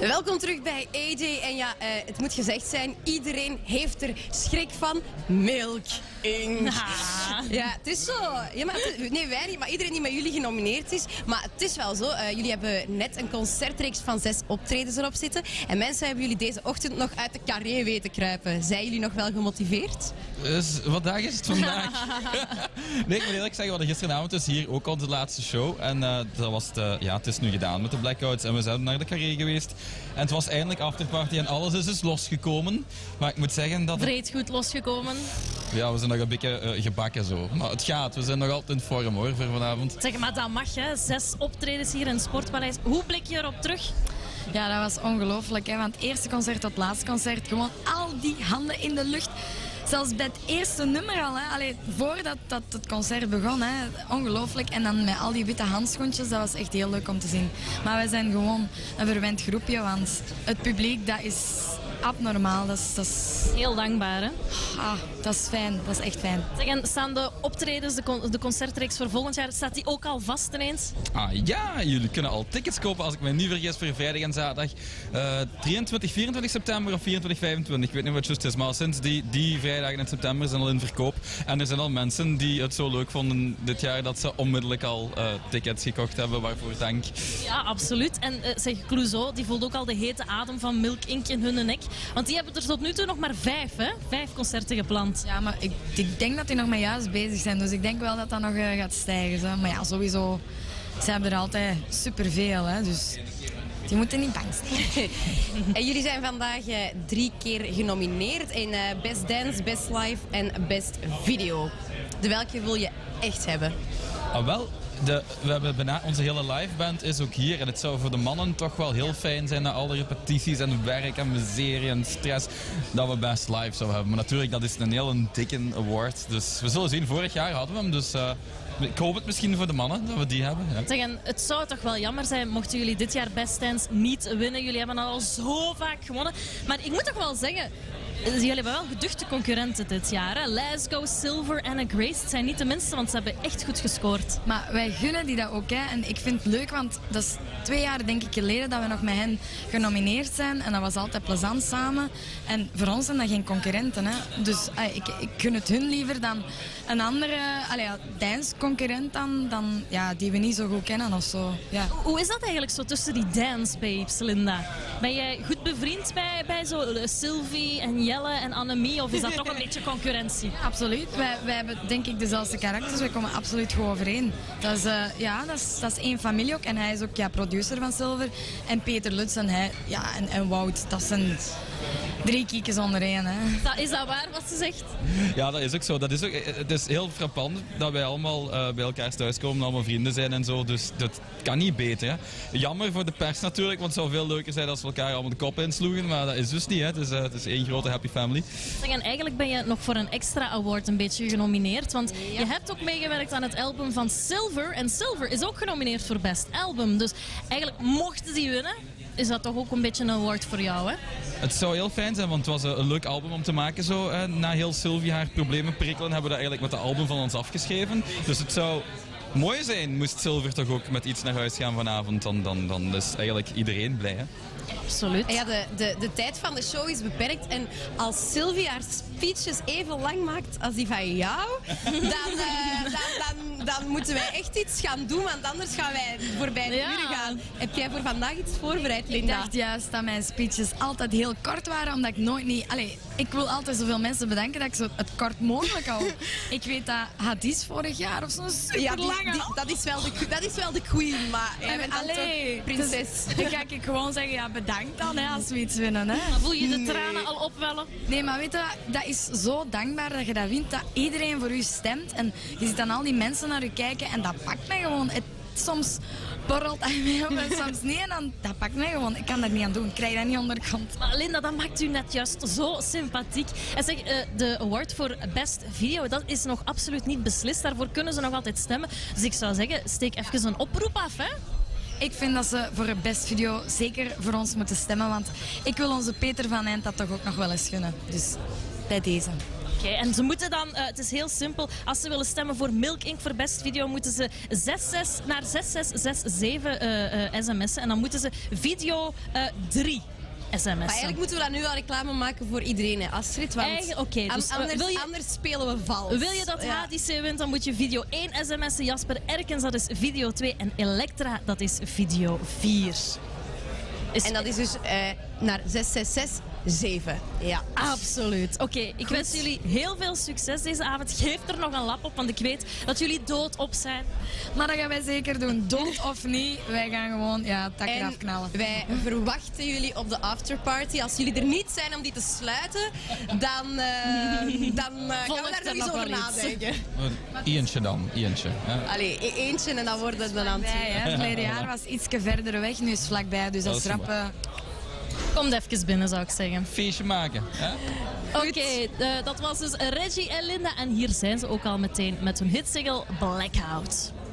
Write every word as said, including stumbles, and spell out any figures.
Welkom terug bij A J. En ja, uh, het moet gezegd zijn, iedereen heeft er schrik van. Milk Inc. Ah. Ja, het is zo. Ja, maar het, nee, wij niet, maar iedereen die met jullie genomineerd is. Maar het is wel zo. Uh, jullie hebben net een concertreeks van zes optredens erop zitten. En mensen hebben jullie deze ochtend nog uit de carré weten kruipen. Zijn jullie nog wel gemotiveerd? Dus, wat dag is het vandaag? Nee, ik moet eerlijk zeggen, we hadden gisteravond dus hier ook onze laatste show. En uh, dat was het, uh, ja, het is nu gedaan met de blackouts. En we zijn naar de carré geweest. En het was eindelijk afterparty en alles is dus losgekomen. Maar ik moet zeggen dat... Het... Vreed goed losgekomen. Ja, we zijn nog een beetje uh, gebakken zo. Maar het gaat, we zijn nog altijd in vorm hoor, voor vanavond. Zeg, maar dat mag hè. Zes optredens hier in het Sportpaleis. Hoe blik je erop terug? Ja, dat was ongelooflijk. Hè? Van het eerste concert tot het laatste concert. Gewoon al die handen in de lucht. Zelfs bij het eerste nummer al. Hè? Allee, voordat dat het concert begon. Hè? Ongelooflijk. En dan met al die witte handschoentjes. Dat was echt heel leuk om te zien. Maar wij zijn gewoon een verwend groepje. Want het publiek, dat is abnormaal. Dat is, dat is... Heel dankbaar, hè? Ah, dat is fijn. Dat is echt fijn. Zeg, en staan de optredens, de, con de concertreeks voor volgend jaar, staat die ook al vast ineens? Ah ja, jullie kunnen al tickets kopen, als ik me niet vergis, voor vrijdag en zaterdag. Uh, drieëntwintig, vierentwintig september of vierentwintig, vijfentwintig. Ik weet niet wat het juist is, maar sinds die, die vrijdagen in september zijn al in verkoop. En er zijn al mensen die het zo leuk vonden dit jaar dat ze onmiddellijk al uh, tickets gekocht hebben, waarvoor dank. Ja, absoluut. En uh, zeg, Clouseau, die voelt ook al de hete adem van Milk Inc in hun nek. Want die hebben er tot nu toe nog maar vijf, hè? Vijf concerten gepland. Ja, maar ik, ik denk dat die nog maar juist bezig zijn. Dus ik denk wel dat dat nog uh, gaat stijgen. Zo. Maar ja, sowieso, ze hebben er altijd superveel. Hè? Dus die moeten niet bang zijn. En jullie zijn vandaag uh, drie keer genomineerd in uh, Best Dance, Best Live en Best Video. De welke wil je echt hebben? Ah, wel. De, we hebben bijna, onze hele liveband is ook hier en het zou voor de mannen toch wel heel fijn zijn na alle repetities en werk en miserie en stress dat we best live zouden hebben. Maar natuurlijk, dat is een heel dikke award, dus we zullen zien. Vorig jaar hadden we hem, dus uh, ik hoop het misschien voor de mannen dat we die hebben. Ja. Zeg, en het zou toch wel jammer zijn mochten jullie dit jaar Best Dance niet winnen. Jullie hebben al zo vaak gewonnen. Maar ik moet toch wel zeggen, jullie hebben wel geduchte concurrenten dit jaar. Hè? Lasgo, Silver en Grace. Het zijn niet de minste, want ze hebben echt goed gescoord. Maar wij gunnen die dat ook. Hè. En ik vind het leuk, want dat is twee jaar denk ik geleden dat we nog met hen genomineerd zijn. En dat was altijd plezant samen. En voor ons zijn dat geen concurrenten. Hè. Dus uh, ik, ik gun het hun liever dan een andere allee, ja, dance-concurrent dan, dan ja, die we niet zo goed kennen of zo. Ja. Hoe is dat eigenlijk zo tussen die dance babes, Linda? Ben jij goed bevriend bij, bij zo uh, Sylvie en Jelle en Annemie, of is dat toch een beetje concurrentie? Ja, absoluut. Wij, wij hebben denk ik dezelfde karakters. Wij komen absoluut goed overeen. Dat is, uh, ja, dat is, dat is één familie ook. En hij is ook ja, producer van Silver. En Peter Lutz en, hij, ja, en, en Wout, dat zijn drie kiekjes onder één. Hè. Dat, is dat waar wat ze zegt? Ja, dat is ook zo. Dat is ook, het is heel frappant dat wij allemaal uh, bij elkaar thuiskomen, allemaal vrienden zijn en zo. Dus dat kan niet beter. Hè. Jammer voor de pers natuurlijk, want het zou veel leuker zijn als we elkaar allemaal de kop insloegen. Maar dat is dus niet. Hè. Het, is, uh, het is één grote happy family. Zeg, en eigenlijk ben je nog voor een extra award een beetje genomineerd. Want ja. je hebt ook meegewerkt aan het album van Silver. En Silver is ook genomineerd voor Best Album. Dus eigenlijk mochten die winnen, is dat toch ook een beetje een award voor jou, hè? Het zou heel fijn zijn, want het was een leuk album om te maken. Zo, eh, na heel Sylvie haar problemen prikkelen, hebben we dat eigenlijk met het album van ons afgeschreven. Dus het zou mooi zijn, moest Silver toch ook met iets naar huis gaan vanavond. Dan, dan, dan is eigenlijk iedereen blij, hè? Absoluut. Ja, de, de, de tijd van de show is beperkt. En als Sylvie haar speeches even lang maakt als die van jou, dan, uh, dan, dan, dan moeten wij echt iets gaan doen, want anders gaan wij voorbij de Ja. uren gaan. Heb jij voor vandaag iets voorbereid, Ik Linda? dacht juist dat mijn speeches altijd heel kort waren, omdat ik nooit niet... Allee, ik wil altijd zoveel mensen bedanken dat ik zo het kort mogelijk hou. Ik weet dat Hadis vorig jaar of zo'n super Ja, die- lange... die- dat, is wel de, dat is wel de queen, maar jij bent dan Allee, toch prinses. dus dan ga ik gewoon zeggen, ja, bedankt dan hè, als we iets winnen. Hè. Voel je de Nee. tranen al opwellen? Nee, maar weet je, dat is zo dankbaar dat je dat wint, dat iedereen voor u stemt. En je ziet dan al die mensen naar u kijken en dat pakt mij gewoon. Het, soms borrelt hij mij op en soms niet. En dan, dat pakt mij gewoon. Ik kan daar niet aan doen. Ik krijg dat niet onder de kant. Maar Linda, dat maakt u net juist zo sympathiek. En zeg, uh, de award voor Best Video, dat is nog absoluut niet beslist. Daarvoor kunnen ze nog altijd stemmen. Dus ik zou zeggen, steek even een oproep af, hè? Ik vind dat ze voor een best video zeker voor ons moeten stemmen. Want ik wil onze Peter van Eind dat toch ook nog wel eens gunnen. Dus bij deze. Oké, en ze moeten dan, uh, het is heel simpel, als ze willen stemmen voor Milk Inc voor best video, moeten ze zes zes naar zes zes zes zeven uh, uh, sms'en en dan moeten ze video drie sms'en. Maar eigenlijk moeten we dat nu wel reclame maken voor iedereen, hè, Astrid. Want Eigen, okay, dus, an anders, wil je, anders spelen we vals. Wil je dat ja. H D C wint, dan moet je video één sms'en. Jasper Erkens, dat is video twee. En Elektra, dat is video vier. Is... En dat is dus uh, naar zes zes zes zeven. Ja. Absoluut. Oké, okay, ik wens jullie heel veel succes deze avond. Geef er nog een lap op, want ik weet dat jullie doodop zijn. Maar dat gaan wij zeker doen. Dood of niet, wij gaan gewoon ja, tak en eraf knallen. Wij verwachten jullie op de afterparty. Als jullie er niet zijn om die te sluiten, dan, uh, dan uh, gaan we daar nog eens over nadenken. Eentje dan, eentje. Ja. Allee, e eentje en dan wordt het dan aan het verleden jaar was iets verder weg, nu is het vlakbij, dus dat is rap. Uh... Kom even binnen, zou ik zeggen. Feestje maken. Oké, okay, uh, dat was dus Reggie en Linda. En hier zijn ze ook al meteen met hun hitsingle Blackout.